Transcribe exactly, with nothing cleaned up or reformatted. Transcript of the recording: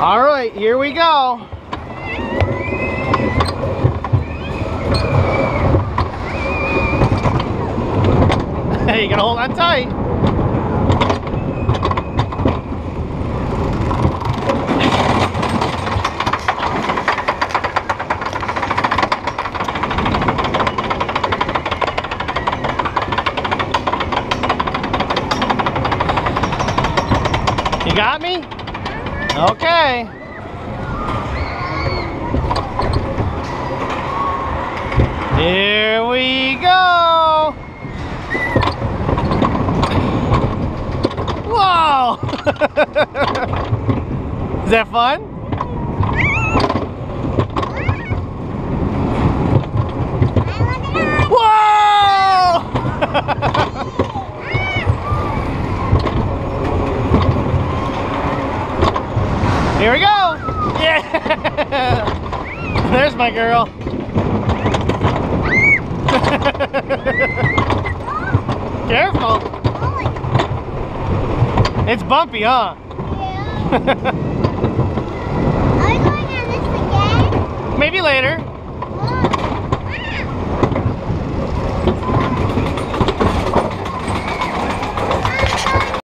All right, here we go. Hey, you gotta hold on tight. You got me? Okay. Here we go. Whoa! Is that fun? Whoa! Here we go! Yeah! There's my girl. Careful! It's bumpy, huh? Yeah. Are we going on this again? Maybe later. Oh.